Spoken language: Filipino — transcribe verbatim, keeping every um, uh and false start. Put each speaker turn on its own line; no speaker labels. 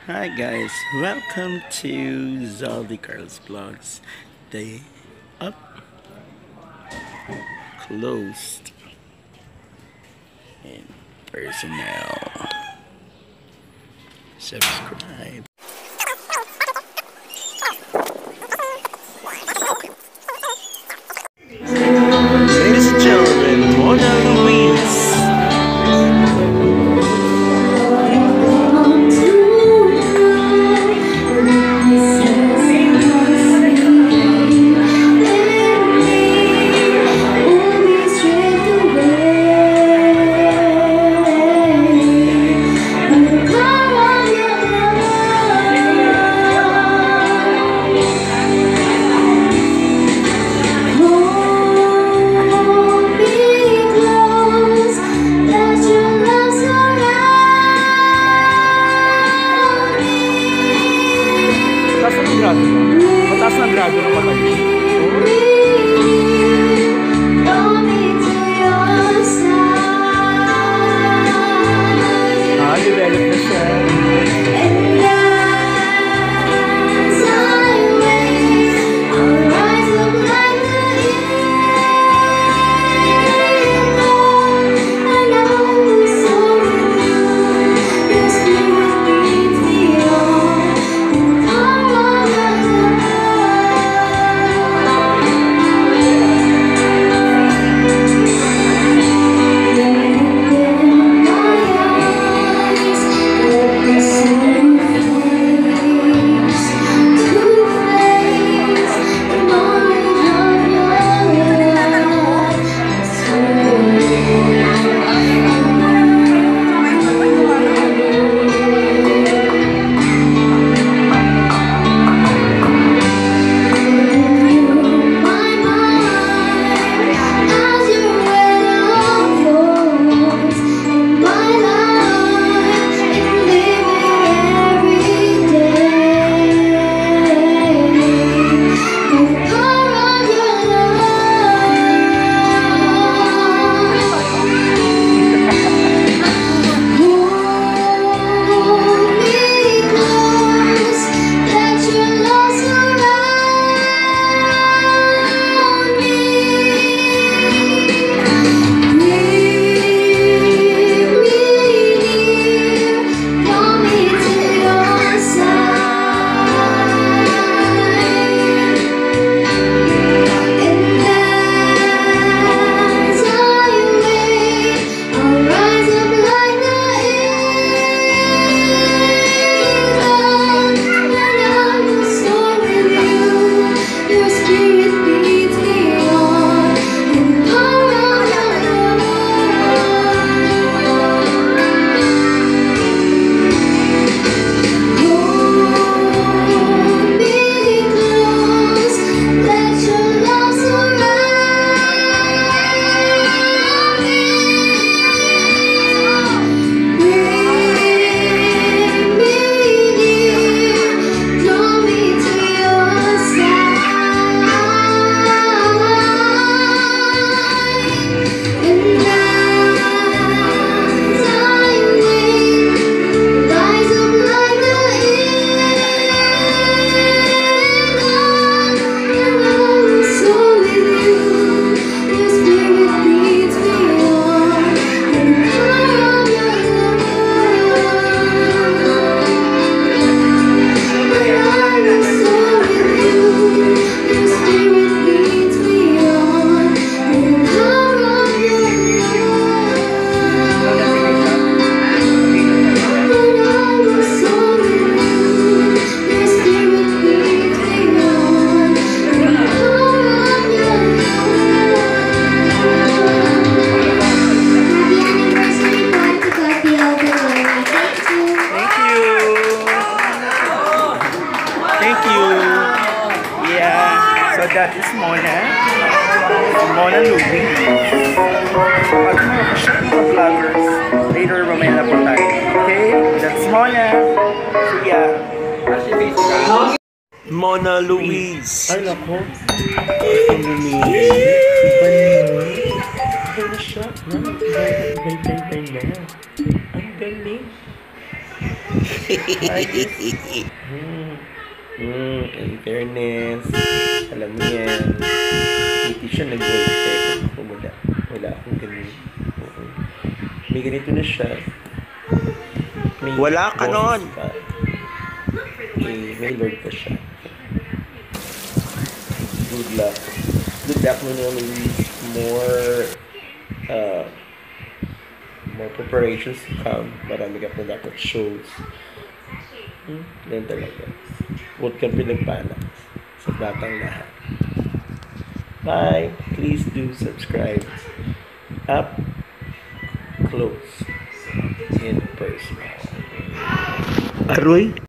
Hi guys, welcome to Zoldy Carl's Vlogs. Day up, closed, and personnel. Subscribe. Ladies and gentlemen, Mona Louise.
Mataas na grado ng mata niyo. Ah, develop na siya.
So that is Mona. Mona Louise. So at mga ka-ship mga vloggers, later mamaya na po tayo. Okay? That's Mona. So yeah. Mona Louise.
Ay, nako.
Ang Louise.
Iba na. Iba na siya. Iba, iba, iba, iba na. Ang galing.
Hi, kiss. Hmm. Hmm, in fairness, alam mo yan. Hindi siya nag-voice check. Ako wala. Wala akong ganun. Oo. May ganito na siya. May
Wala ka
boses
nun.
pa. May, may Lord pa siya. Good luck. Good luck mo na release more uh, more preparations to come. Marami ka pa dapat shows. Hmm, yan talaga. Huwag kang pinagpala sa batang lahat. Bye. Please do subscribe. Up close and personal.
Aroy.